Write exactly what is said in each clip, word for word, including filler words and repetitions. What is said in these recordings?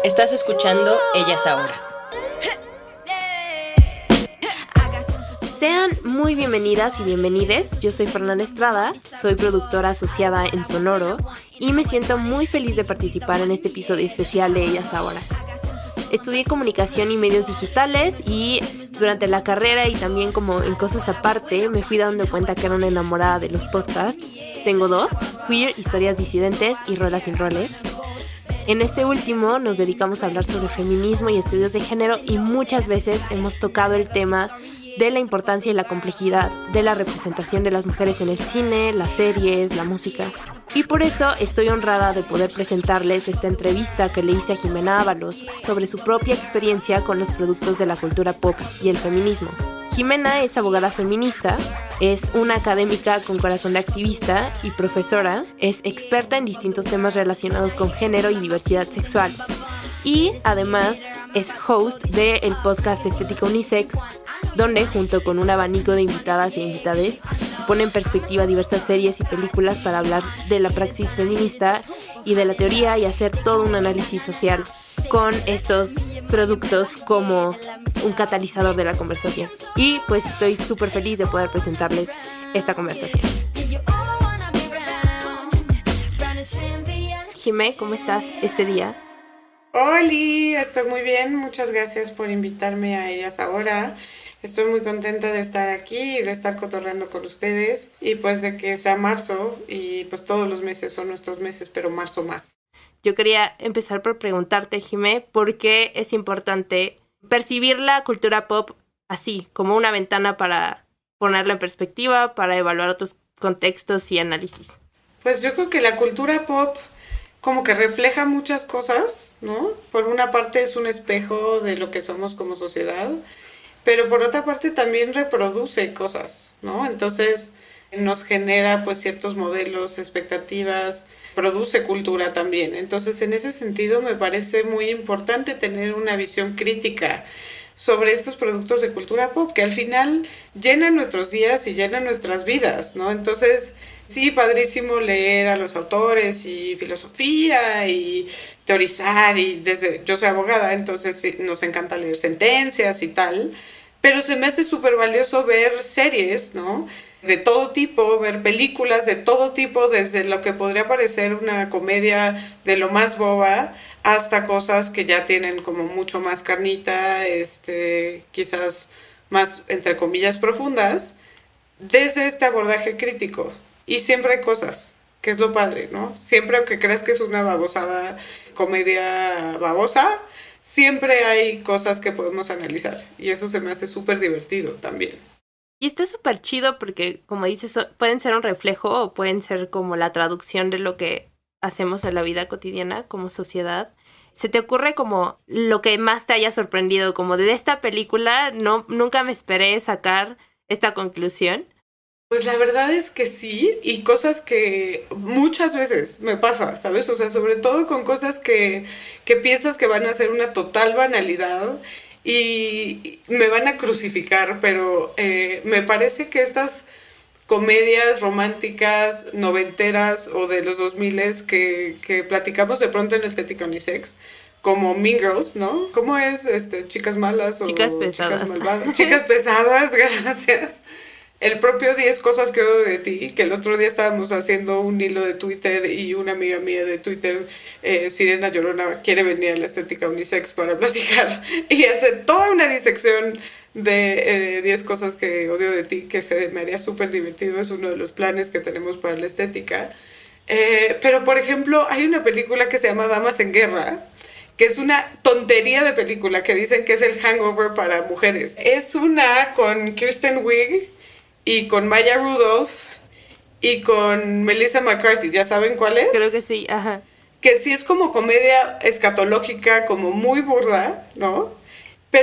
Estás escuchando Ellas Ahora. Sean muy bienvenidas y bienvenides. Yo soy Fernanda Estrada, soy productora asociada en Sonoro y me siento muy feliz de participar en este episodio especial de Ellas Ahora. Estudié comunicación y medios digitales y durante la carrera y también como en cosas aparte me fui dando cuenta que era una enamorada de los podcasts. Tengo dos, Queer, Historias Disidentes y Rolas sin Roles. En este último nos dedicamos a hablar sobre feminismo y estudios de género y muchas veces hemos tocado el tema de la importancia y la complejidad de la representación de las mujeres en el cine, las series, la música. Y por eso estoy honrada de poder presentarles esta entrevista que le hice a Jimena Ábalos sobre su propia experiencia con los productos de la cultura pop y el feminismo. Jimena es abogada feminista, es una académica con corazón de activista y profesora, es experta en distintos temas relacionados con género y diversidad sexual. Y además es host del podcast Estética Unisex, donde junto con un abanico de invitadas e invitades pone en perspectiva diversas series y películas para hablar de la praxis feminista y de la teoría y hacer todo un análisis social con estos productos como un catalizador de la conversación. Y pues estoy súper feliz de poder presentarles esta conversación. Jimé, ¿cómo estás este día? Oli, estoy muy bien, muchas gracias por invitarme a Ellas Ahora. Estoy muy contenta de estar aquí y de estar cotorreando con ustedes y pues de que sea marzo y pues todos los meses son nuestros meses, pero marzo más. Yo quería empezar por preguntarte, Jimé, ¿por qué es importante percibir la cultura pop así, como una ventana para ponerla en perspectiva, para evaluar otros contextos y análisis? Pues yo creo que la cultura pop como que refleja muchas cosas, ¿no? Por una parte es un espejo de lo que somos como sociedad, pero por otra parte también reproduce cosas, ¿no? Entonces nos genera pues ciertos modelos, expectativas, produce cultura también. Entonces en ese sentido me parece muy importante tener una visión crítica sobre estos productos de cultura pop que al final llenan nuestros días y llenan nuestras vidas, ¿no? Entonces sí, padrísimo leer a los autores y filosofía y teorizar y desde yo soy abogada, entonces sí, nos encanta leer sentencias y tal, pero se me hace súper valioso ver series, ¿no? De todo tipo, ver películas de todo tipo, desde lo que podría parecer una comedia de lo más boba hasta cosas que ya tienen como mucho más carnita, este, quizás más, entre comillas, profundas, desde este abordaje crítico. Y siempre hay cosas, que es lo padre, ¿no? Siempre, aunque creas que es una babosada, comedia babosa, siempre hay cosas que podemos analizar. Y eso se me hace súper divertido también. Y está súper chido porque, como dices, pueden ser un reflejo o pueden ser como la traducción de lo que hacemos en la vida cotidiana como sociedad. ¿Se te ocurre como lo que más te haya sorprendido? Como de esta película, no, nunca me esperé sacar esta conclusión. Pues la verdad es que sí, y cosas que muchas veces me pasa, ¿sabes? O sea, sobre todo con cosas que, que piensas que van a ser una total banalidad y me van a crucificar, pero eh, me parece que estas comedias románticas noventeras o de los dos miles que, que platicamos de pronto en Estética Unisex, como Mean Girls, ¿no? ¿Cómo es? Este, chicas malas o chicas pesadas. Chicas malvadas. Chicas pesadas, gracias. El propio diez cosas que odio de ti, que el otro día estábamos haciendo un hilo de Twitter y una amiga mía de Twitter, eh, Sirena Llorona, quiere venir a la Estética Unisex para platicar y hacer toda una disección de eh, diez cosas que odio de ti, que se me haría súper divertido, es uno de los planes que tenemos para la estética. Eh, pero, por ejemplo, hay una película que se llama Damas en Guerra, que es una tontería de película, que dicen que es el Hangover para mujeres. Es una con Kirsten Wiig y con Maya Rudolph y con Melissa McCarthy, ¿ya saben cuál es? Creo que sí, ajá. Que sí es como comedia escatológica, como muy burda, ¿no? Pero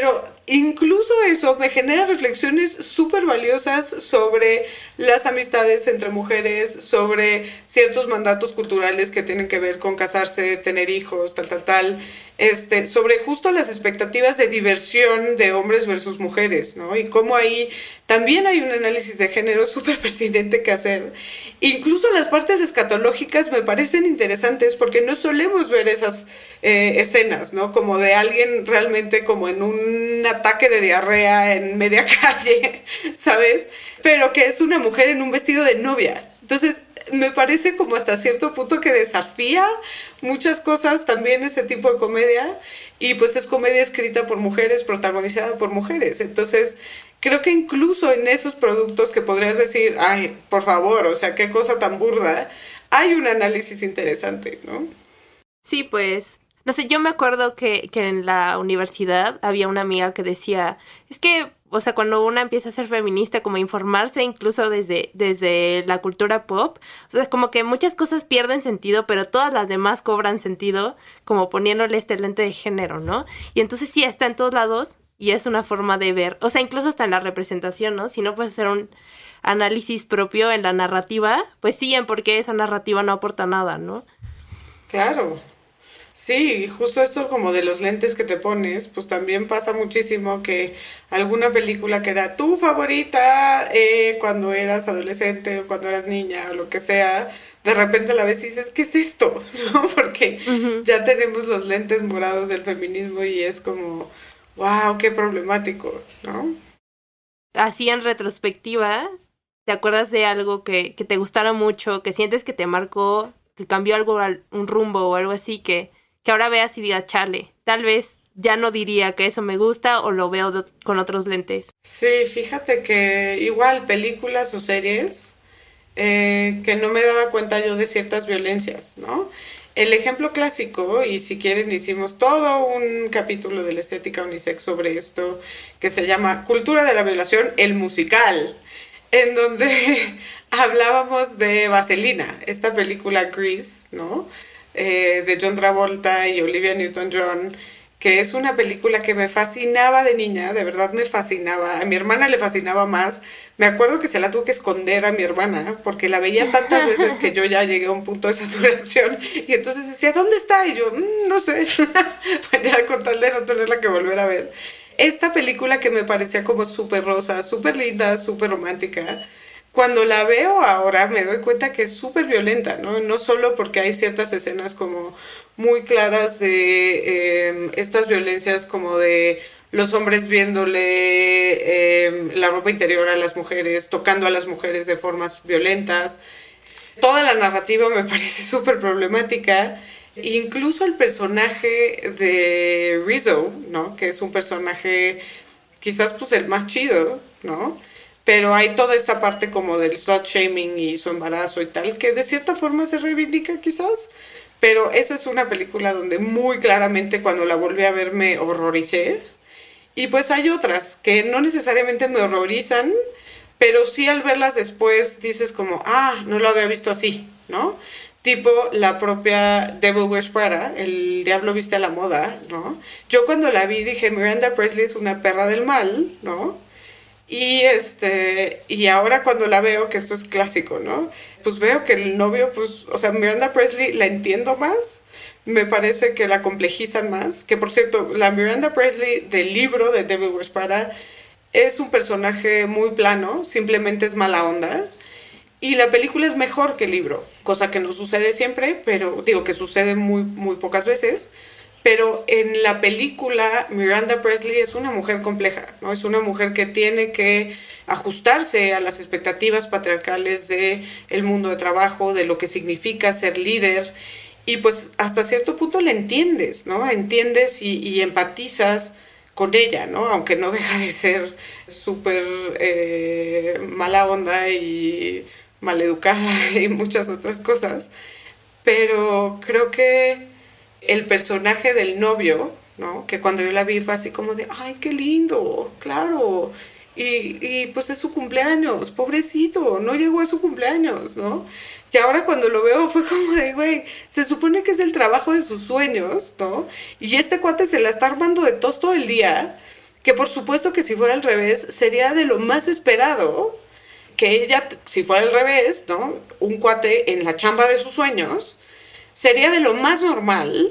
incluso eso me genera reflexiones súper valiosas sobre las amistades entre mujeres, sobre ciertos mandatos culturales que tienen que ver con casarse, tener hijos, tal, tal, tal, este, sobre justo las expectativas de diversión de hombres versus mujeres, ¿no? Y cómo ahí también hay un análisis de género súper pertinente que hacer. Incluso las partes escatológicas me parecen interesantes porque no solemos ver esas eh, escenas, ¿no? Como de alguien realmente como en un ataque de diarrea en media calle, ¿sabes? Pero que es una mujer en un vestido de novia. Entonces, me parece como hasta cierto punto que desafía muchas cosas también ese tipo de comedia, y pues es comedia escrita por mujeres, protagonizada por mujeres. Entonces, creo que incluso en esos productos que podrías decir, ay, por favor, o sea, qué cosa tan burda, hay un análisis interesante, ¿no? Sí, pues, no sé, yo me acuerdo que, que en la universidad había una amiga que decía, es que, o sea, cuando una empieza a ser feminista, como informarse incluso desde, desde la cultura pop, o sea, como que muchas cosas pierden sentido, pero todas las demás cobran sentido, como poniéndole este lente de género, ¿no? Y entonces sí, está en todos lados y es una forma de ver, o sea, incluso hasta en la representación, ¿no? Si no puedes hacer un análisis propio en la narrativa, pues siguen porque esa narrativa no aporta nada, ¿no? Claro. Sí, justo esto como de los lentes que te pones, pues también pasa muchísimo que alguna película que era tu favorita eh, cuando eras adolescente o cuando eras niña o lo que sea, de repente la ves y dices, ¿qué es esto? ¿No? Porque uh-huh. ya tenemos los lentes morados del feminismo y es como, wow, qué problemático, ¿no? Así en retrospectiva, ¿te acuerdas de algo que, que te gustara mucho, que sientes que te marcó, que cambió algo, un rumbo o algo así, que... que ahora veas y digas, chale, tal vez ya no diría que eso me gusta o lo veo de, con otros lentes? Sí, fíjate que igual películas o series eh, que no me daba cuenta yo de ciertas violencias, ¿no? El ejemplo clásico, y si quieren hicimos todo un capítulo de la estética unisex sobre esto, que se llama Cultura de la Violación, el musical, en donde hablábamos de Vaselina, esta película Grease, ¿no? Eh, de John Travolta y Olivia Newton-John, que es una película que me fascinaba de niña, de verdad me fascinaba. A mi hermana le fascinaba más. Me acuerdo que se la tuve que esconder a mi hermana, porque la veía tantas veces que yo ya llegué a un punto de saturación, y entonces decía, ¿dónde está? Y yo, mmm, no sé, pues ya con tal de no tenerla que volver a ver. Esta película que me parecía como súper rosa, súper linda, súper romántica, cuando la veo ahora me doy cuenta que es súper violenta, ¿no? No solo porque hay ciertas escenas como muy claras de eh, estas violencias como de los hombres viéndole eh, la ropa interior a las mujeres, tocando a las mujeres de formas violentas. Toda la narrativa me parece súper problemática. Incluso el personaje de Rizzo, ¿no? Que es un personaje quizás pues el más chido, ¿no? Pero hay toda esta parte como del slut shaming y su embarazo y tal, que de cierta forma se reivindica quizás, pero esa es una película donde muy claramente cuando la volví a ver me horroricé. Y pues hay otras que no necesariamente me horrorizan, pero sí al verlas después dices como, ah, no lo había visto así, ¿no? Tipo la propia Devil Wears Prada, El Diablo Viste a la Moda, ¿no? Yo cuando la vi dije, Miranda Presley es una perra del mal, ¿no? Y este y ahora cuando la veo, que esto es clásico, ¿no? Pues veo que el novio, pues, o sea, Miranda Presley la entiendo más, me parece que la complejizan más, que por cierto, la Miranda Presley del libro de Devil Wears Prada es un personaje muy plano, simplemente es mala onda, y la película es mejor que el libro, cosa que no sucede siempre, pero digo que sucede muy, muy pocas veces. Pero en la película Miranda Presley es una mujer compleja, ¿no? Es una mujer que tiene que ajustarse a las expectativas patriarcales del mundo de trabajo, de lo que significa ser líder, y pues hasta cierto punto la entiendes, ¿no? Entiendes y, y empatizas con ella, ¿no? Aunque no deja de ser súper eh, mala onda y maleducada y muchas otras cosas, pero creo que el personaje del novio, ¿no? Que cuando yo la vi fue así como de, ay, qué lindo, claro, y, y pues es su cumpleaños, pobrecito, no llegó a su cumpleaños, ¿no? Y ahora cuando lo veo fue como de, güey, se supone que es el trabajo de sus sueños, ¿no? Y este cuate se la está armando de tos todo el día, que por supuesto que si fuera al revés, sería de lo más esperado que ella, si fuera al revés, ¿no? Un cuate en la chamba de sus sueños, sería de lo más normal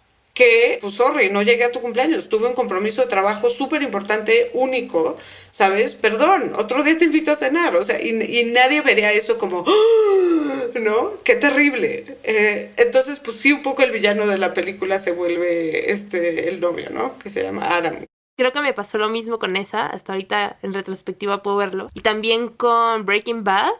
que, pues sorry, no llegué a tu cumpleaños, tuve un compromiso de trabajo súper importante, único, ¿sabes? Perdón, otro día te invito a cenar, o sea, y, y nadie vería eso como, ¡oh! ¿No? ¡Qué terrible! Eh, entonces, pues sí, un poco el villano de la película se vuelve este, el novio, ¿no? Que se llama Adam. Creo que me pasó lo mismo con esa, hasta ahorita en retrospectiva puedo verlo. Y también con Breaking Bad,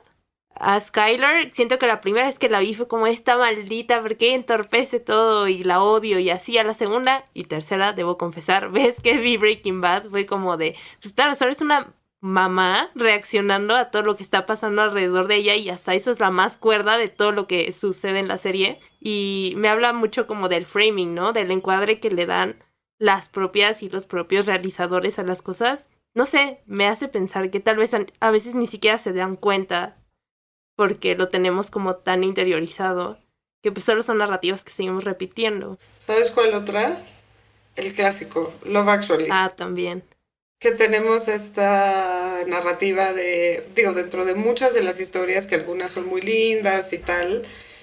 a Skyler, siento que la primera vez que la vi fue como esta maldita, porque entorpece todo y la odio y así. A la segunda y tercera, debo confesar, ves que vi Breaking Bad, fue como de, pues claro, solo es una mamá reaccionando a todo lo que está pasando alrededor de ella y hasta eso es la más cuerda de todo lo que sucede en la serie. Y me habla mucho como del framing, ¿no? Del encuadre que le dan las propias y los propios realizadores a las cosas. No sé, me hace pensar que tal vez a veces ni siquiera se dan cuenta porque lo tenemos como tan interiorizado que pues solo son narrativas que seguimos repitiendo. ¿Sabes cuál otra? El clásico, Love Actually. Ah, también. Que tenemos esta narrativa de, digo, dentro de muchas de las historias, que algunas son muy lindas y tal,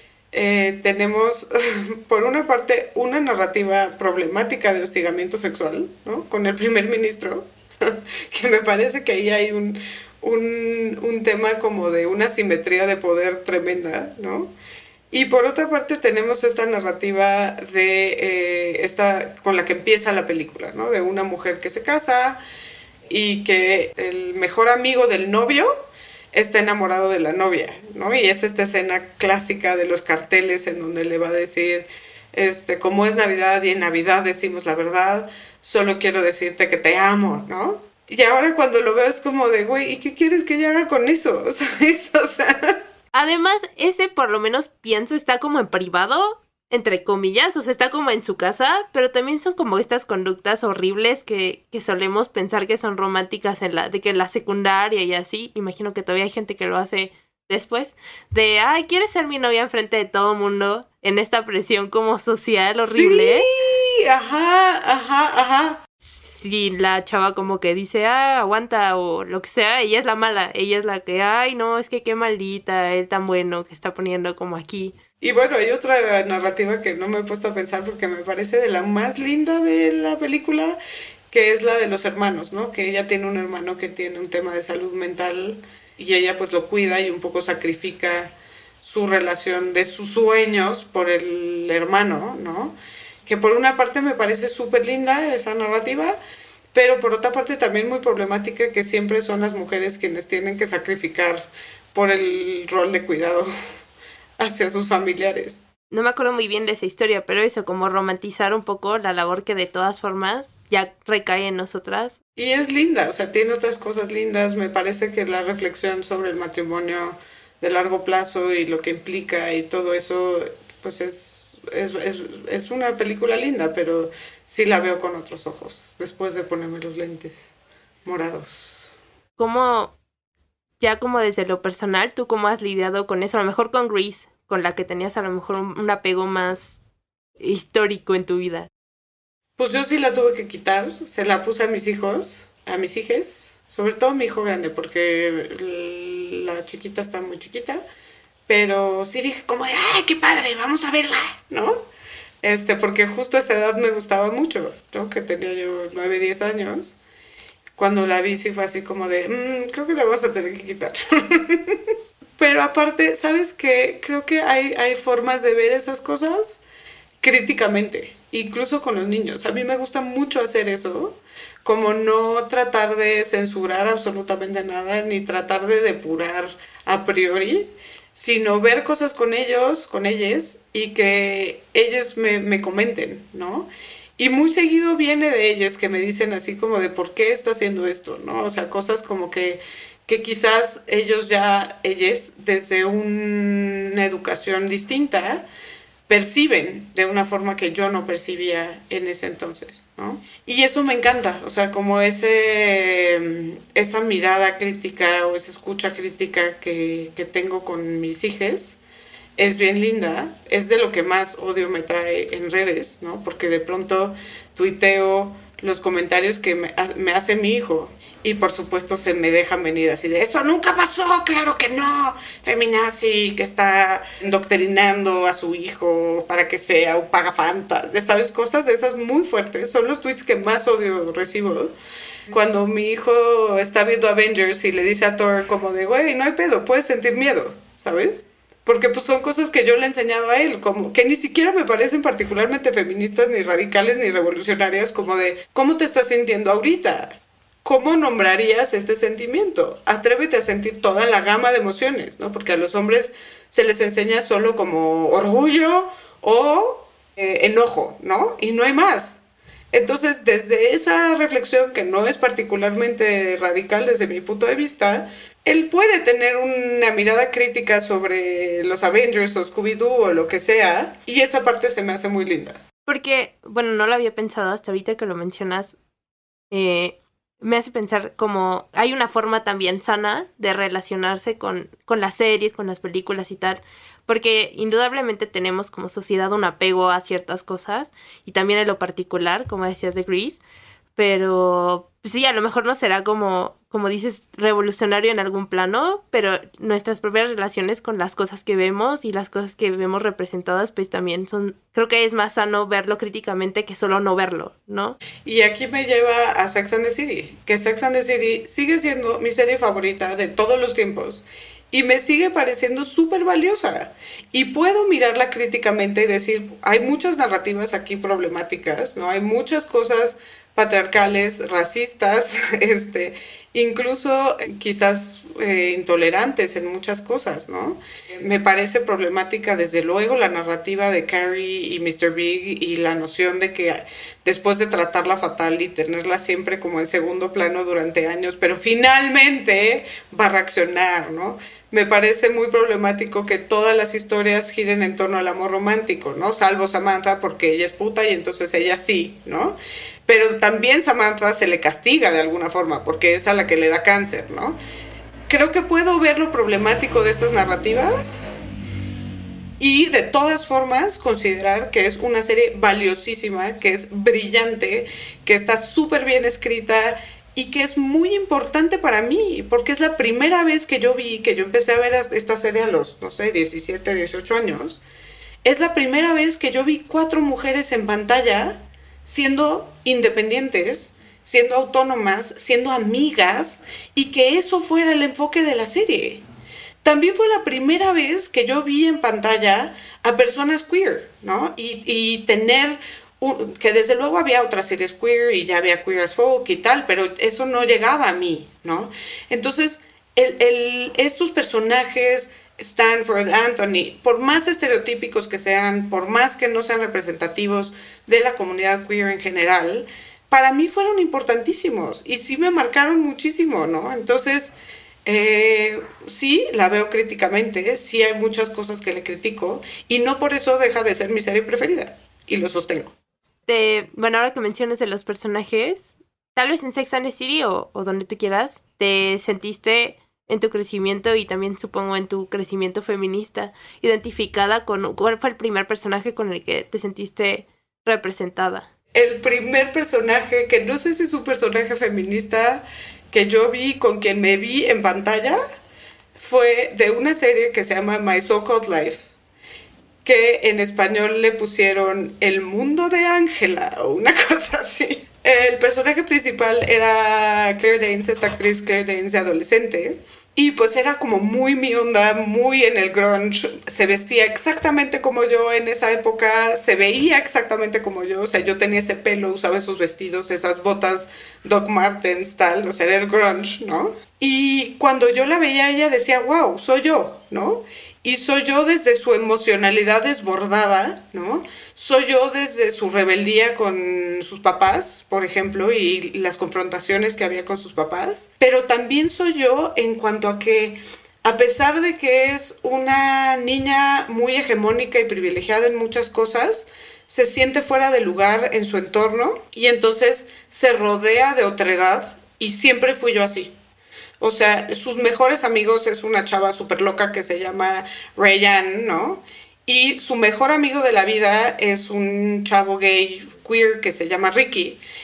eh, tenemos, por una parte, una narrativa problemática de hostigamiento sexual, ¿no? Con el primer ministro, que me parece que ahí hay un, un, un tema como de una simetría de poder tremenda, ¿no? Y por otra parte tenemos esta narrativa de eh, esta con la que empieza la película, ¿no? De una mujer que se casa y que el mejor amigo del novio está enamorado de la novia, ¿no? Y es esta escena clásica de los carteles en donde le va a decir, este, como es Navidad y en Navidad decimos la verdad, solo quiero decirte que te amo, ¿no? Y ahora cuando lo veo es como de, güey, ¿y qué quieres que yo haga con eso? ¿Sabes? O sea... Además, ese por lo menos pienso está como en privado, entre comillas, o sea, está como en su casa, pero también son como estas conductas horribles que, que solemos pensar que son románticas en la, de que en la secundaria y así, imagino que todavía hay gente que lo hace después, de, ay, ¿quieres ser mi novia enfrente de todo mundo? En esta presión como social horrible. Sí, ajá, ajá, ajá. Si la chava como que dice, ah, aguanta o lo que sea, ella es la mala, ella es la que, ay, no, es que qué maldita, él tan bueno que está poniendo como aquí. Y bueno, hay otra narrativa que no me he puesto a pensar porque me parece de la más linda de la película, que es la de los hermanos, ¿no? Que ella tiene un hermano que tiene un tema de salud mental y ella pues lo cuida y un poco sacrifica su relación de sus sueños por el hermano, ¿no? Que por una parte me parece súper linda esa narrativa, pero por otra parte también muy problemática, que siempre son las mujeres quienes tienen que sacrificar por el rol de cuidado hacia sus familiares. No me acuerdo muy bien de esa historia, pero eso, como romantizar un poco la labor que de todas formas ya recae en nosotras. Y es linda, o sea, tiene otras cosas lindas. Me parece que la reflexión sobre el matrimonio de largo plazo y lo que implica y todo eso, pues es... Es, es, es una película linda, pero sí la veo con otros ojos, después de ponerme los lentes morados. ¿Cómo, ya como desde lo personal, tú cómo has lidiado con eso? A lo mejor con Grease, con la que tenías a lo mejor un, un apego más histórico en tu vida. Pues yo sí la tuve que quitar, se la puse a mis hijos, a mis hijes, sobre todo a mi hijo grande, porque la chiquita está muy chiquita. Pero sí dije como de, ¡ay, qué padre! Vamos a verla, ¿no? Este, porque justo a esa edad me gustaba mucho, ¿no? Que tenía yo nueve, diez años. Cuando la vi sí fue así como de, mmm, creo que la vas a tener que quitar. Pero aparte, ¿sabes qué? Creo que hay, hay formas de ver esas cosas críticamente, incluso con los niños. A mí me gusta mucho hacer eso, como no tratar de censurar absolutamente nada, ni tratar de depurar a priori, sino ver cosas con ellos, con ellas, y que ellos me, me comenten, ¿no? Y muy seguido viene de ellos que me dicen así como de ¿por qué está haciendo esto?, ¿no? O sea, cosas como que, que quizás ellos ya, ellas, desde una educación distinta, perciben de una forma que yo no percibía en ese entonces, ¿no? Y eso me encanta, o sea, como ese, esa mirada crítica o esa escucha crítica que, que tengo con mis hijas, es bien linda, es de lo que más odio me trae en redes, ¿no? Porque de pronto tuiteo los comentarios que me, me hace mi hijo. Y por supuesto se me dejan venir así de, eso nunca pasó, claro que no, feminazi que está indoctrinando a su hijo para que sea un pagafantas, ¿sabes? Cosas de esas muy fuertes, son los tweets que más odio recibo. Cuando mi hijo está viendo Avengers y le dice a Thor como de, güey, no hay pedo, puedes sentir miedo, ¿sabes? Porque pues son cosas que yo le he enseñado a él, como que ni siquiera me parecen particularmente feministas, ni radicales, ni revolucionarias, como de, ¿cómo te estás sintiendo ahorita? ¿Cómo nombrarías este sentimiento? Atrévete a sentir toda la gama de emociones, ¿no? Porque a los hombres se les enseña solo como orgullo o eh, enojo, ¿no? Y no hay más. Entonces, desde esa reflexión, que no es particularmente radical desde mi punto de vista, él puede tener una mirada crítica sobre los Avengers o Scooby-Doo o lo que sea, y esa parte se me hace muy linda. Porque, bueno, no lo había pensado hasta ahorita que lo mencionas, eh... me hace pensar como hay una forma también sana de relacionarse con, con las series, con las películas y tal, porque indudablemente tenemos como sociedad un apego a ciertas cosas y también en lo particular, como decías de Grease, pero sí, a lo mejor no será como, como dices, revolucionario en algún plano, pero nuestras propias relaciones con las cosas que vemos y las cosas que vemos representadas, pues también son, creo que es más sano verlo críticamente que solo no verlo, ¿no? Y aquí me lleva a Sex and the City, que Sex and the City sigue siendo mi serie favorita de todos los tiempos. Y me sigue pareciendo súper valiosa. Y puedo mirarla críticamente y decir, hay muchas narrativas aquí problemáticas, ¿no? Hay muchas cosas patriarcales, racistas, este, incluso quizás eh, intolerantes en muchas cosas, ¿no? Me parece problemática desde luego la narrativa de Carrie y mister Big y la noción de que después de tratarla fatal y tenerla siempre como en segundo plano durante años, pero finalmente va a reaccionar, ¿no? Me parece muy problemático que todas las historias giren en torno al amor romántico, ¿no? Salvo Samantha porque ella es puta y entonces ella sí, ¿no? Pero también Samantha se le castiga de alguna forma, porque es a la que le da cáncer, ¿no? Creo que puedo ver lo problemático de estas narrativas y de todas formas considerar que es una serie valiosísima, que es brillante, que está súper bien escrita y que es muy importante para mí, porque es la primera vez que yo vi, que yo empecé a ver esta serie a los, no sé, diecisiete, dieciocho años, es la primera vez que yo vi cuatro mujeres en pantalla siendo independientes, siendo autónomas, siendo amigas, y que eso fuera el enfoque de la serie. También fue la primera vez que yo vi en pantalla a personas queer, ¿no? Y, y tener, un, que desde luego había otras series queer, y ya había Queer as Folk y tal, pero eso no llegaba a mí, ¿no? Entonces, el, el, estos personajes, Stanford, Anthony, por más estereotípicos que sean, por más que no sean representativos de la comunidad queer en general, para mí fueron importantísimos y sí me marcaron muchísimo, ¿no? Entonces, eh, sí, la veo críticamente, sí hay muchas cosas que le critico y no por eso deja de ser mi serie preferida y lo sostengo. De, bueno, ahora que mencionas de los personajes, tal vez en Sex and the City o, o donde tú quieras, te sentiste en tu crecimiento y también supongo en tu crecimiento feminista, identificada con, ¿cuál fue el primer personaje con el que te sentiste representada? El primer personaje, que no sé si es un personaje feminista, que yo vi, con quien me vi en pantalla, fue de una serie que se llama My So-Called Life, que en español le pusieron El Mundo de Ángela, o una cosa así. El personaje principal era Claire Danes, esta actriz Claire Danes de adolescente, y pues era como muy mi onda, muy en el grunge, se vestía exactamente como yo en esa época, se veía exactamente como yo, o sea, yo tenía ese pelo, usaba esos vestidos, esas botas Doc Martens, tal, o sea, era el grunge, ¿no? Y cuando yo la veía, ella decía, wow, soy yo, ¿no? Y soy yo desde su emocionalidad desbordada, ¿no? Soy yo desde su rebeldía con sus papás, por ejemplo, y las confrontaciones que había con sus papás. Pero también soy yo en cuanto a que, a pesar de que es una niña muy hegemónica y privilegiada en muchas cosas, se siente fuera de lugar en su entorno y entonces se rodea de otredad y siempre fui yo así. O sea, sus mejores amigos es una chava súper loca que se llama Rayanne, ¿no? Y su mejor amigo de la vida es un chavo gay queer que se llama Ricky.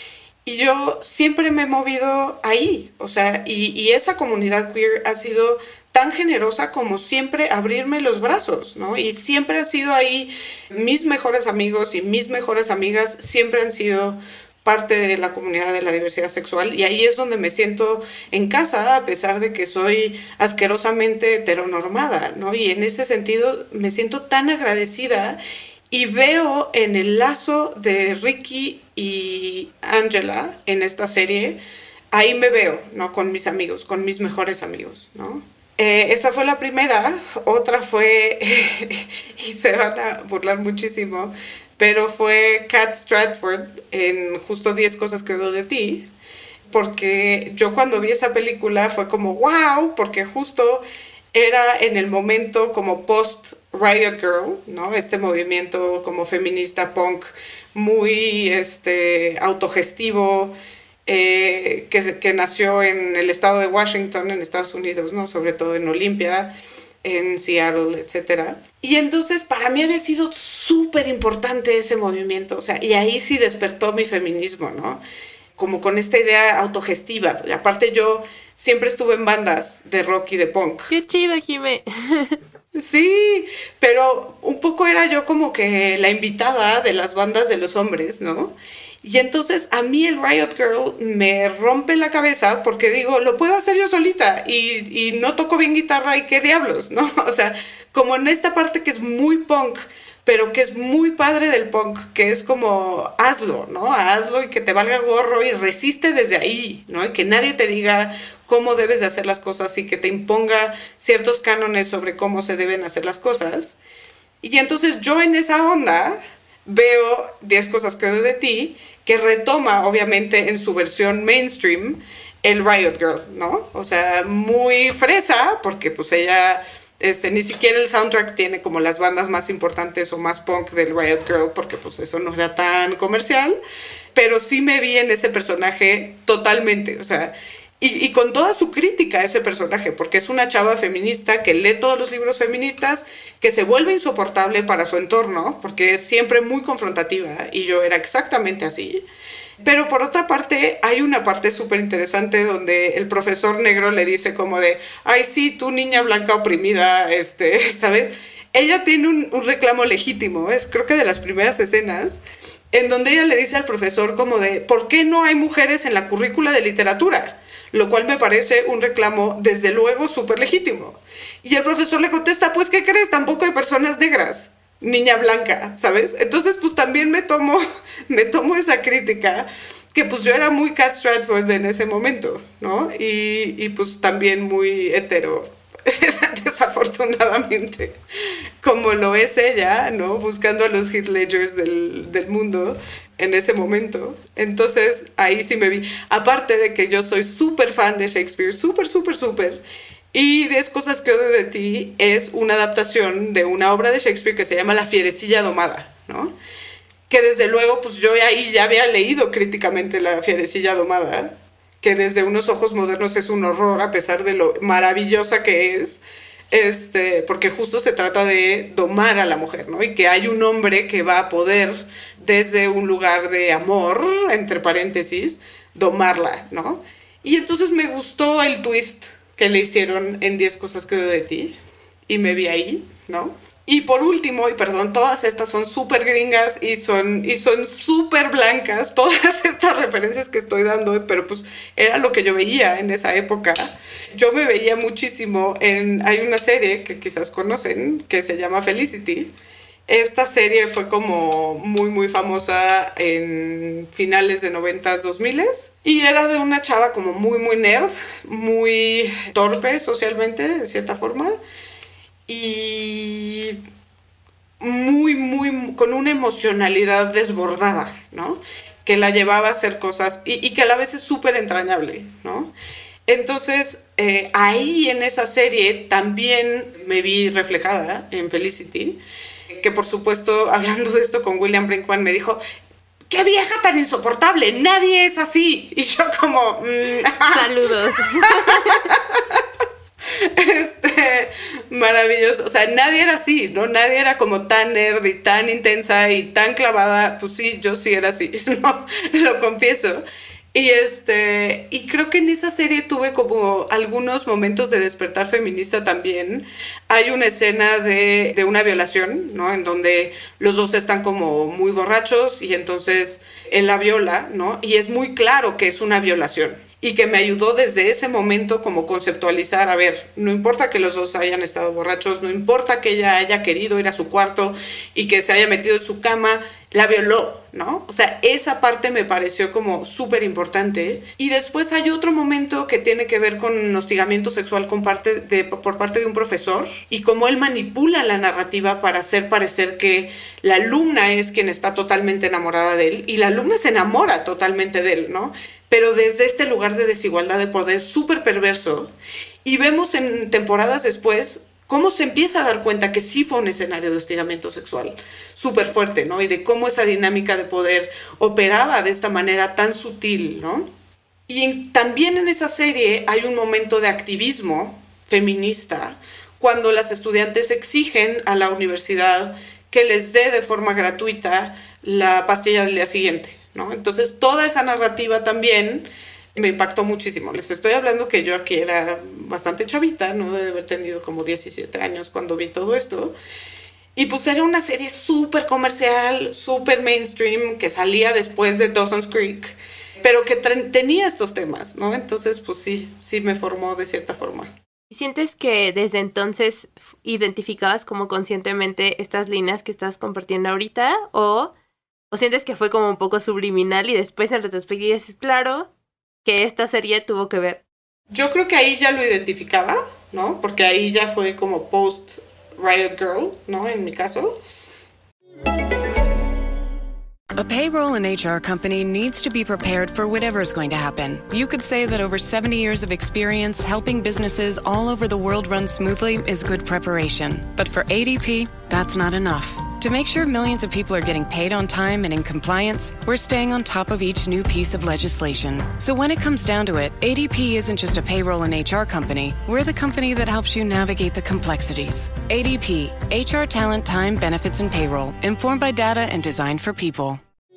Y yo siempre me he movido ahí, o sea, y, y esa comunidad queer ha sido tan generosa como siempre abrirme los brazos, ¿no? Y siempre ha sido ahí, mis mejores amigos y mis mejores amigas siempre han sido parte de la comunidad de la diversidad sexual, y ahí es donde me siento en casa, a pesar de que soy asquerosamente heteronormada, ¿no? Y en ese sentido me siento tan agradecida, y veo en el lazo de Ricky y Angela en esta serie, ahí me veo, ¿no? Con mis amigos, con mis mejores amigos, ¿no? Eh, esa fue la primera. Otra fue, y se van a burlar muchísimo, pero fue Kat Stratford en Justo diez cosas que odio de ti, porque yo cuando vi esa película fue como wow, porque justo era en el momento como post Riot Girl, ¿no? Este movimiento como feminista punk muy este, autogestivo, eh, que, que nació en el estado de Washington, en Estados Unidos, ¿no? Sobre todo en Olympia, en Seattle, etcétera. Y entonces para mí había sido súper importante ese movimiento, o sea, y ahí sí despertó mi feminismo, ¿no? Como con esta idea autogestiva. Aparte yo siempre estuve en bandas de rock y de punk. ¡Qué chido, Jime! Sí, pero un poco era yo como que la invitada de las bandas de los hombres, ¿no? Y entonces a mí el Riot Girl me rompe la cabeza porque digo, lo puedo hacer yo solita y, y no toco bien guitarra y qué diablos, ¿no? O sea, como en esta parte que es muy punk, pero que es muy padre del punk, que es como hazlo, ¿no? Hazlo y que te valga gorro y resiste desde ahí, ¿no? Y que nadie te diga cómo debes de hacer las cosas y que te imponga ciertos cánones sobre cómo se deben hacer las cosas. Y entonces yo en esa onda veo diez cosas que odio de ti, que retoma obviamente en su versión mainstream el Riot Girl, ¿no? O sea, muy fresa, porque pues ella... Este, ni siquiera el soundtrack tiene como las bandas más importantes o más punk del Riot Girl, porque pues eso no era tan comercial, pero sí me vi en ese personaje totalmente, o sea, y, y con toda su crítica a ese personaje, porque es una chava feminista que lee todos los libros feministas, que se vuelve insoportable para su entorno, porque es siempre muy confrontativa, y yo era exactamente así. Pero por otra parte, hay una parte súper interesante donde el profesor negro le dice como de, ay, sí, tú niña blanca oprimida, este, ¿sabes? Ella tiene un, un reclamo legítimo, es creo que de las primeras escenas, en donde ella le dice al profesor como de, ¿por qué no hay mujeres en la currícula de literatura? Lo cual me parece un reclamo, desde luego, súper legítimo. Y el profesor le contesta, pues, ¿qué crees? Tampoco hay personas negras. Niña blanca, ¿sabes? Entonces, pues también me tomo, me tomo esa crítica, que pues yo era muy Kat Stratford en ese momento, ¿no? Y, y pues también muy hetero, desafortunadamente, como lo es ella, ¿no? Buscando a los Heath Ledgers del, del mundo en ese momento. Entonces, ahí sí me vi. Aparte de que yo soy súper fan de Shakespeare, súper, súper, súper. Y diez cosas que odio de ti es una adaptación de una obra de Shakespeare que se llama La fierecilla domada, ¿no? Que desde luego, pues yo ahí ya había leído críticamente La fierecilla domada, que desde unos ojos modernos es un horror, a pesar de lo maravillosa que es, este, porque justo se trata de domar a la mujer, ¿no? Y que hay un hombre que va a poder, desde un lugar de amor, entre paréntesis, domarla, ¿no? Y entonces me gustó el twist que le hicieron en diez cosas que odio de ti, y me vi ahí, ¿no? Y por último, y perdón, todas estas son súper gringas y son y son súper blancas, todas estas referencias que estoy dando, pero pues era lo que yo veía en esa época. Yo me veía muchísimo en, hay una serie que quizás conocen, que se llama Felicity. Esta serie fue como muy, muy famosa en finales de noventas, dos miles. Y era de una chava como muy, muy nerd, muy torpe socialmente, de cierta forma. Y muy, muy, con una emocionalidad desbordada, ¿no? Que la llevaba a hacer cosas y, y que a la vez es súper entrañable, ¿no? Entonces, eh, ahí en esa serie también me vi reflejada en Felicity, que por supuesto, hablando de esto con William Brinkman, me dijo, ¡qué vieja tan insoportable! ¡Nadie es así! Y yo como... Mmm, Saludos. Este, maravilloso. O sea, nadie era así, ¿no? Nadie era como tan nerd y tan intensa y tan clavada. Pues sí, yo sí era así, ¿no? Lo confieso. Y este, y creo que en esa serie tuve como algunos momentos de despertar feminista también. Hay una escena de, de una violación, ¿no? En donde los dos están como muy borrachos y entonces él la viola, ¿no? Y es muy claro que es una violación. Y que me ayudó desde ese momento como conceptualizar, a ver, no importa que los dos hayan estado borrachos, no importa que ella haya querido ir a su cuarto y que se haya metido en su cama, la violó, ¿no? O sea, esa parte me pareció como súper importante. Y después hay otro momento que tiene que ver con hostigamiento sexual con parte de, por parte de un profesor y cómo él manipula la narrativa para hacer parecer que la alumna es quien está totalmente enamorada de él y la alumna se enamora totalmente de él, ¿no? Pero desde este lugar de desigualdad de poder súper perverso. Y vemos en temporadas después cómo se empieza a dar cuenta que sí fue un escenario de hostigamiento sexual súper fuerte, ¿no? Y de cómo esa dinámica de poder operaba de esta manera tan sutil, ¿no? Y en, también en esa serie hay un momento de activismo feminista cuando las estudiantes exigen a la universidad que les dé de forma gratuita la pastilla del día siguiente, ¿no? Entonces toda esa narrativa también me impactó muchísimo. Les estoy hablando que yo aquí era bastante chavita, ¿no? De haber tenido como diecisiete años cuando vi todo esto. Y pues era una serie súper comercial, súper mainstream, que salía después de Dawson's Creek, pero que tenía estos temas, ¿no? Entonces, pues sí, sí me formó de cierta forma. ¿Y sientes que desde entonces identificabas como conscientemente estas líneas que estás compartiendo ahorita? ¿O, o sientes que fue como un poco subliminal y después en retrospectiva dices, claro, que esta serie tuvo que ver? Yo creo que ahí ya lo identificaba, ¿no? Porque ahí ya fue como post Riot Girl, ¿no? En mi caso. A payroll and H R company needs to be prepared for whatever's going to happen. You could say that over seventy years of experience helping businesses all over the world run smoothly is good preparation. But for A D P, that's not enough. To make sure millions of people are getting paid on time and in compliance, we're staying on top of each new piece of legislation. So when it comes down to it, A D P isn't just a payroll and H R company. We're the company that helps you navigate the complexities. A D P, H R talent, time, benefits, and payroll, informed by data and designed for people.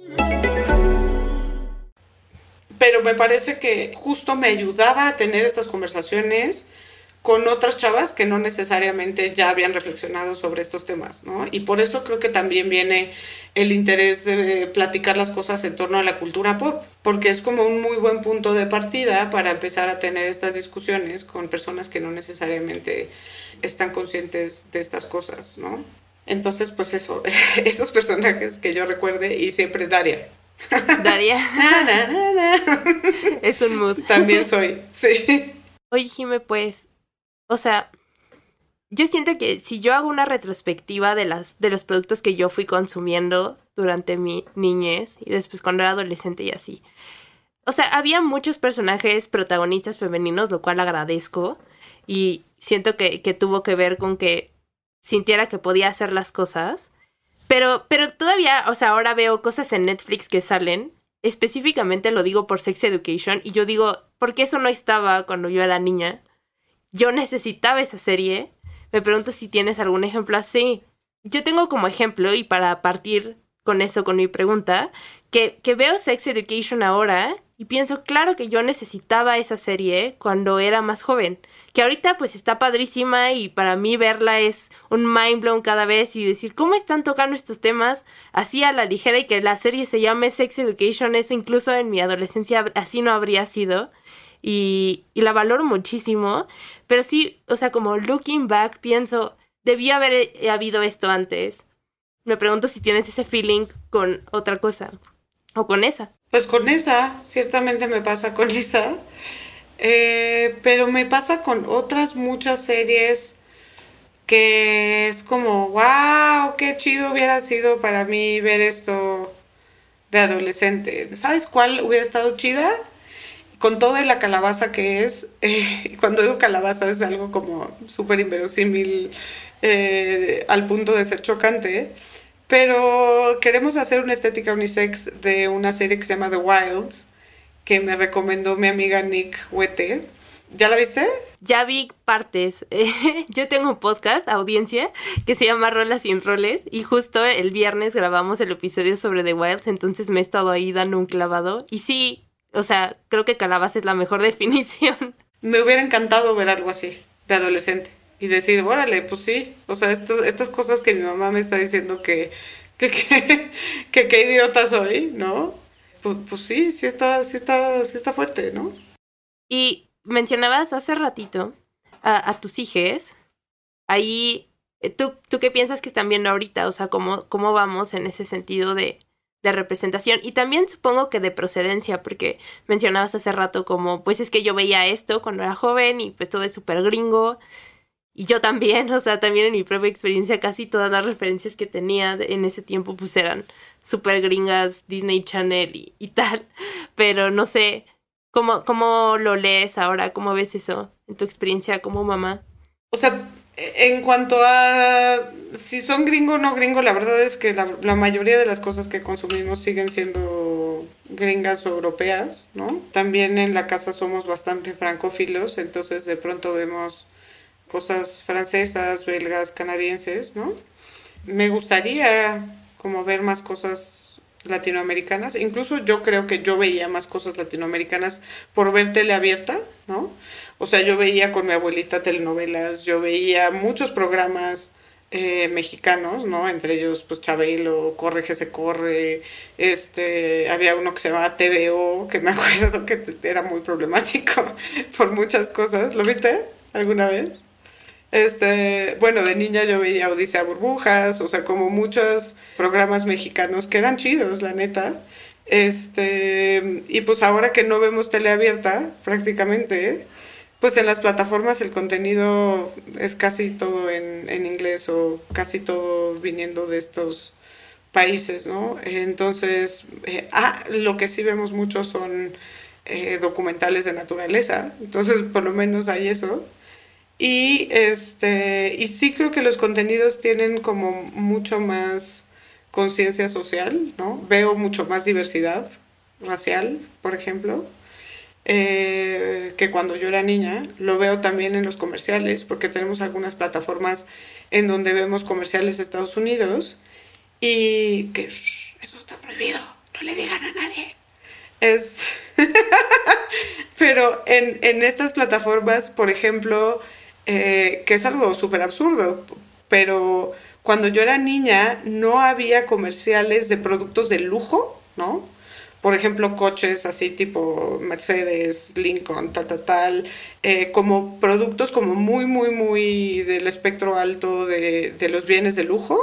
Pero me parece que justo me ayudaba a tener estas conversaciones con otras chavas que no necesariamente ya habían reflexionado sobre estos temas, ¿no? Y por eso creo que también viene el interés de platicar las cosas en torno a la cultura pop, porque es como un muy buen punto de partida para empezar a tener estas discusiones con personas que no necesariamente están conscientes de estas cosas, ¿no? Entonces, pues eso, esos personajes que yo recuerde y siempre Daria. Daria. na, na, na, na. Es un mood. También soy, sí. Oye, Jime, pues, o sea, yo siento que si yo hago una retrospectiva de las de los productos que yo fui consumiendo durante mi niñez y después cuando era adolescente y así, o sea, había muchos personajes protagonistas femeninos, lo cual agradezco y siento que, que tuvo que ver con que sintiera que podía hacer las cosas, pero, pero todavía, o sea, ahora veo cosas en Netflix que salen, específicamente lo digo por Sex Education, y yo digo, ¿por qué eso no estaba cuando yo era niña? Yo necesitaba esa serie. Me pregunto si tienes algún ejemplo así. Yo tengo como ejemplo, y para partir con eso, con mi pregunta, que, que veo Sex Education ahora y pienso, claro que yo necesitaba esa serie cuando era más joven. Que ahorita pues está padrísima y para mí verla es un mind blown cada vez y decir, ¿cómo están tocando estos temas así a la ligera? Y que la serie se llame Sex Education, eso incluso en mi adolescencia así no habría sido. Y, y la valoro muchísimo, pero sí, o sea, como looking back, pienso, debió haber habido esto antes. Me pregunto si tienes ese feeling con otra cosa, o con esa. Pues con esa, ciertamente me pasa con esa, eh, pero me pasa con otras muchas series que es como, wow, qué chido hubiera sido para mí ver esto de adolescente. ¿Sabes cuál hubiera estado chida? Con toda la calabaza que es, eh, cuando digo calabaza es algo como súper inverosímil, eh, al punto de ser chocante, pero queremos hacer una estética unisex de una serie que se llama The Wilds, que me recomendó mi amiga Nick Huete. ¿Ya la viste? Ya vi partes. Yo tengo un podcast, audiencia, que se llama Rolas sin Roles, y justo el viernes grabamos el episodio sobre The Wilds, entonces me he estado ahí dando un clavado, y sí, O sea, creo que calabaza es la mejor definición. Me hubiera encantado ver algo así, de adolescente. Y decir, órale, pues sí. O sea, esto, estas cosas que mi mamá me está diciendo que que que, que, que idiota soy, ¿no? Pues, pues sí, sí está, sí está, sí está fuerte, ¿no? Y mencionabas hace ratito a, a tus hijes. Ahí, ¿tú, ¿tú qué piensas que están viendo ahorita? O sea, ¿cómo, cómo vamos en ese sentido de, de representación? Y también supongo que de procedencia, porque mencionabas hace rato como, pues es que yo veía esto cuando era joven y pues todo es súper gringo. Y yo también, o sea, también en mi propia experiencia casi todas las referencias que tenía en ese tiempo pues eran súper gringas, Disney Channel y, y tal. Pero no sé, ¿cómo, ¿cómo lo lees ahora? ¿Cómo ves eso en tu experiencia como mamá? O sea, en cuanto a si son gringo o no gringo, la verdad es que la, la mayoría de las cosas que consumimos siguen siendo gringas o europeas, ¿no? También en la casa somos bastante francófilos, entonces de pronto vemos cosas francesas, belgas, canadienses, ¿no? Me gustaría como ver más cosas latinoamericanas. Incluso yo creo que yo veía más cosas latinoamericanas por ver tele abierta, ¿no? O sea, yo veía con mi abuelita telenovelas, yo veía muchos programas eh, mexicanos, ¿no? Entre ellos, pues, Chabelo, Corre que se corre, este, había uno que se llamaba T V O, que me acuerdo que era muy problemático por muchas cosas. ¿Lo viste alguna vez? Este, bueno, de niña yo veía Odisea Burbujas, o sea, como muchos programas mexicanos que eran chidos, la neta. Este, y pues ahora que no vemos tele abierta, prácticamente, pues en las plataformas el contenido es casi todo en, en inglés o casi todo viniendo de estos países, ¿no? Entonces, eh, ah, lo que sí vemos mucho son eh, documentales de naturaleza, entonces por lo menos hay eso. Y este y sí creo que los contenidos tienen como mucho más conciencia social, ¿no? Veo mucho más diversidad racial, por ejemplo, eh, que cuando yo era niña. Lo veo también en los comerciales, porque tenemos algunas plataformas en donde vemos comerciales de Estados Unidos y que shh, eso está prohibido, no le digan a nadie. Es pero en, en estas plataformas, por ejemplo, Eh, que es algo súper absurdo, pero cuando yo era niña no había comerciales de productos de lujo, ¿no? Por ejemplo, coches así tipo Mercedes, Lincoln, tal, tal, tal, eh, como productos como muy, muy, muy del espectro alto de, de los bienes de lujo,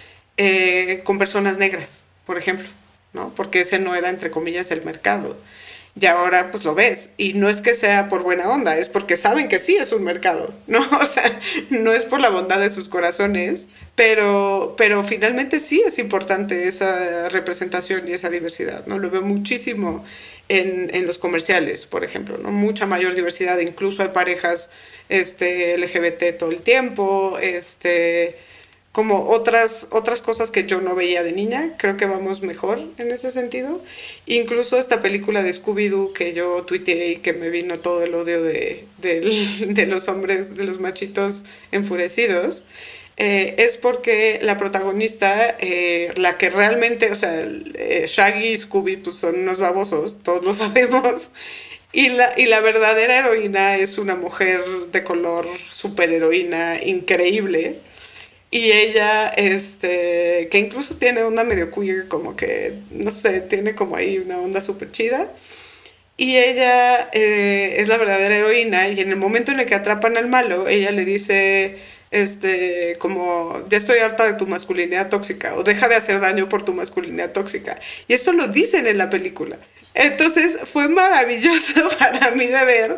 eh, con personas negras, por ejemplo, ¿no? Porque ese no era, entre comillas, el mercado. Y ahora pues lo ves, y no es que sea por buena onda, es porque saben que sí es un mercado, ¿no? O sea, no es por la bondad de sus corazones, pero, pero finalmente sí es importante esa representación y esa diversidad, ¿no? Lo veo muchísimo en, en los comerciales, por ejemplo, ¿no? Mucha mayor diversidad, incluso hay parejas este, L G B T todo el tiempo, este... como otras, otras cosas que yo no veía de niña. Creo que vamos mejor en ese sentido. Incluso esta película de Scooby-Doo que yo tuiteé y que me vino todo el odio de, de, de los hombres, de los machitos enfurecidos, eh, es porque la protagonista, eh, la que realmente, o sea, eh, Shaggy y Scooby pues son unos babosos, todos lo sabemos, y la, y la verdadera heroína es una mujer de color, superheroína, increíble. Y ella, este, que incluso tiene onda medio queer, como que, no sé, tiene como ahí una onda súper chida. Y ella eh, es la verdadera heroína, y en el momento en el que atrapan al malo, ella le dice, este, como, ya estoy harta de tu masculinidad tóxica, o deja de hacer daño por tu masculinidad tóxica. Y esto lo dicen en la película. Entonces fue maravilloso para mí de ver,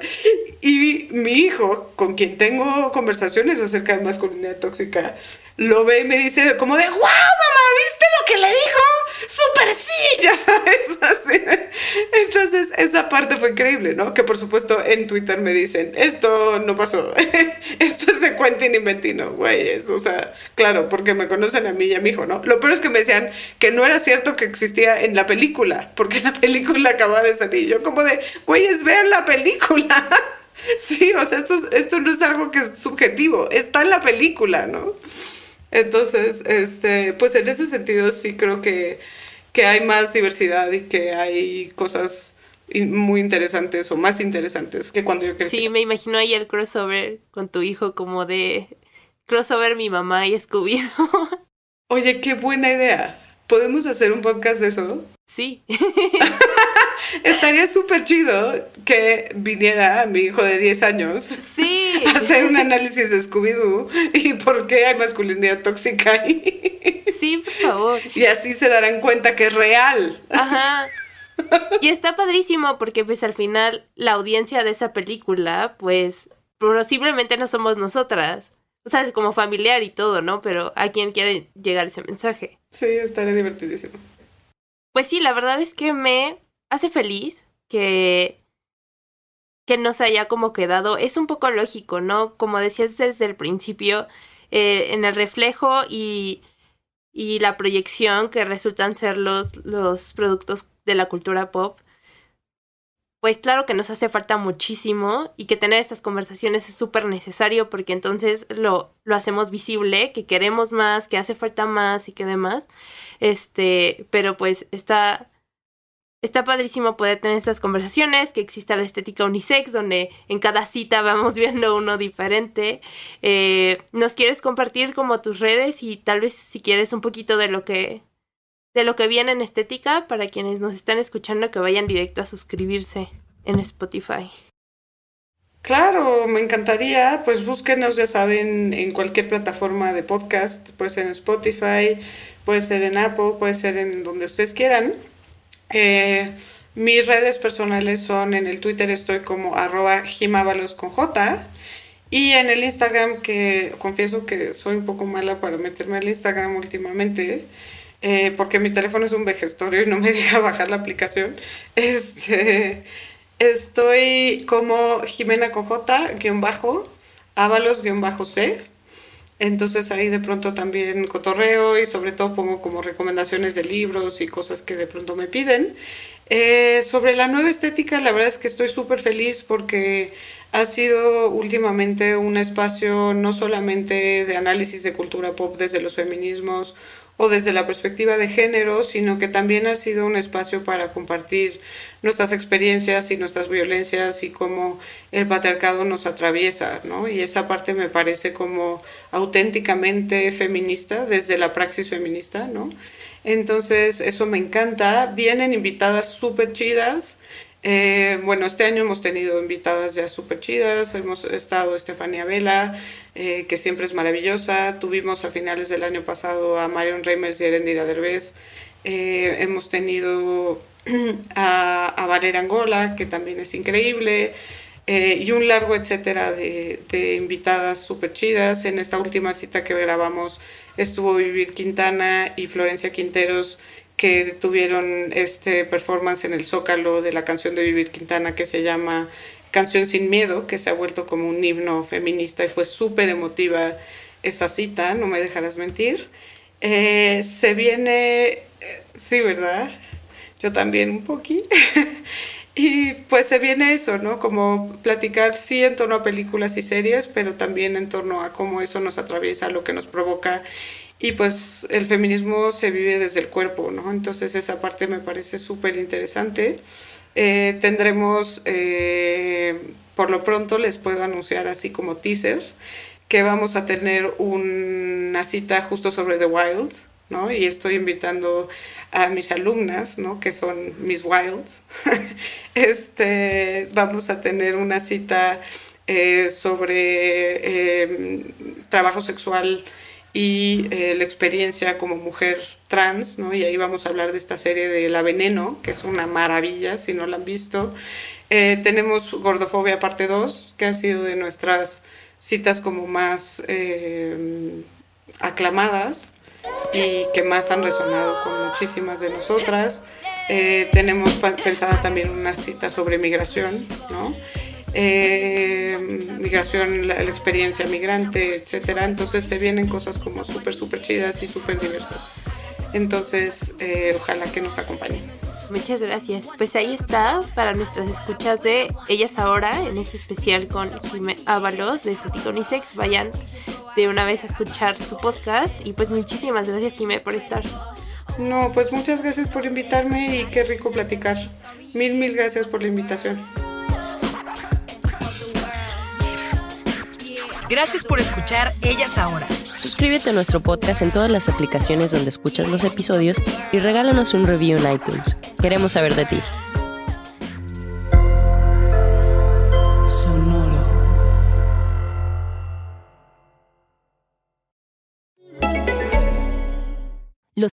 y mi hijo, con quien tengo conversaciones acerca de masculinidad tóxica, lo ve y me dice como de ¡guau, mamá! ¿Viste lo que le dijo? ¡Súper sí! Ya sabes, así. Entonces esa parte fue increíble, ¿no? Que por supuesto en Twitter me dicen, esto no pasó, esto es de Quentin y Mentino, güeyes, o sea, claro, porque me conocen a mí y a mi hijo, ¿no? Lo peor es que me decían que no era cierto que existía en la película, porque la película acaba de salir. Yo como de, güeyes, vean la película. Sí, o sea, esto, esto no es algo que es subjetivo, está en la película, ¿no? Entonces, este, pues en ese sentido sí creo que, que hay más diversidad y que hay cosas muy interesantes o más interesantes que cuando yo crecí. Sí, me imagino ahí el crossover con tu hijo como de crossover mi mamá y Scooby-Doo. Oye, qué buena idea. ¿Podemos hacer un podcast de eso? Sí. Estaría súper chido que viniera mi hijo de diez años sí. a hacer un análisis de Scooby-Doo y por qué hay masculinidad tóxica ahí. Sí, por favor. Y así se darán cuenta que es real. Ajá. Y está padrísimo porque pues al final la audiencia de esa película pues posiblemente no somos nosotras. O sea, es como familiar y todo, ¿no? Pero ¿a quién quiere llegar ese mensaje? Sí, estaría divertidísimo. Pues sí, la verdad es que me hace feliz que, que nos haya como quedado. Es un poco lógico, ¿no? Como decías desde el principio, eh, en el reflejo y, y la proyección que resultan ser los, los productos de la cultura pop, pues claro que nos hace falta muchísimo y que tener estas conversaciones es súper necesario porque entonces lo, lo hacemos visible, que queremos más, que hace falta más y que demás. Este, pero pues está, está padrísimo poder tener estas conversaciones, que exista la estética unisex, donde en cada cita vamos viendo uno diferente. Eh, ¿nos quieres compartir como tus redes y tal vez si quieres un poquito de lo que... de lo que viene en estética para quienes nos están escuchando que vayan directo a suscribirse en Spotify? Claro, me encantaría, pues búsquenos, ya saben, en cualquier plataforma de podcast, puede ser en Spotify, puede ser en Apple, puede ser en donde ustedes quieran. Eh, mis redes personales son, en el Twitter estoy como arroba jimábalos con J, y en el Instagram, que confieso que soy un poco mala para meterme al Instagram últimamente, Eh, porque mi teléfono es un vejestorio y no me deja bajar la aplicación. Este, estoy como Jimena con J, guión bajo, Ábalos, guión bajo C. Entonces ahí de pronto también cotorreo y sobre todo pongo como recomendaciones de libros y cosas que de pronto me piden. Eh, sobre la nueva estética, la verdad es que estoy súper feliz porque ha sido últimamente un espacio no solamente de análisis de cultura pop desde los feminismos o desde la perspectiva de género, sino que también ha sido un espacio para compartir nuestras experiencias y nuestras violencias y cómo el patriarcado nos atraviesa, ¿no? Y esa parte me parece como auténticamente feminista, desde la praxis feminista, ¿no? Entonces, eso me encanta. Vienen invitadas súper chidas. Eh, bueno, este año hemos tenido invitadas ya súper chidas. Hemos estado Estefanía Vela, eh, que siempre es maravillosa. Tuvimos a finales del año pasado a Marion Reimers y Erendira Derbez. Eh, hemos tenido a, a Valera Angola, que también es increíble. Eh, y un largo etcétera de, de invitadas súper chidas. En esta última cita que grabamos estuvo Vivir Quintana y Florencia Quinteros, que tuvieron este performance en el Zócalo de la canción de Vivir Quintana que se llama Canción Sin Miedo, que se ha vuelto como un himno feminista y fue súper emotiva esa cita, no me dejarás mentir. Eh, se viene, sí, ¿verdad? Yo también un poquito. Y pues se viene eso, ¿no? Como platicar sí en torno a películas y series, pero también en torno a cómo eso nos atraviesa, lo que nos provoca. Y pues el feminismo se vive desde el cuerpo, ¿no? Entonces esa parte me parece súper interesante. Eh, tendremos, eh, por lo pronto les puedo anunciar así como teaser, que vamos a tener una cita justo sobre The Wilds, ¿no? Y estoy invitando a mis alumnas, ¿no? Que son mis Wilds. este, vamos a tener una cita eh, sobre eh, trabajo sexual y eh, la experiencia como mujer trans, ¿no? Y ahí vamos a hablar de esta serie de La Veneno, que es una maravilla, si no la han visto. Eh, tenemos Gordofobia parte dos, que ha sido de nuestras citas como más eh, aclamadas y que más han resonado con muchísimas de nosotras. Eh, tenemos pensada también una cita sobre migración, ¿no? Eh, migración, la, la experiencia migrante, etcétera. Entonces se vienen cosas como súper, súper chidas y súper diversas. Entonces, eh, ojalá que nos acompañen. Muchas gracias. Pues ahí está para nuestras escuchas de Ellas Ahora, en este especial con Jimé Ábalos de Estética Unisex. Vayan de una vez a escuchar su podcast y pues muchísimas gracias, Jimé, por estar. No, pues muchas gracias por invitarme y qué rico platicar Mil, mil gracias por la invitación. Gracias por escuchar Ellas Ahora. Suscríbete a nuestro podcast en todas las aplicaciones donde escuchas los episodios y regálanos un review en iTunes. Queremos saber de ti.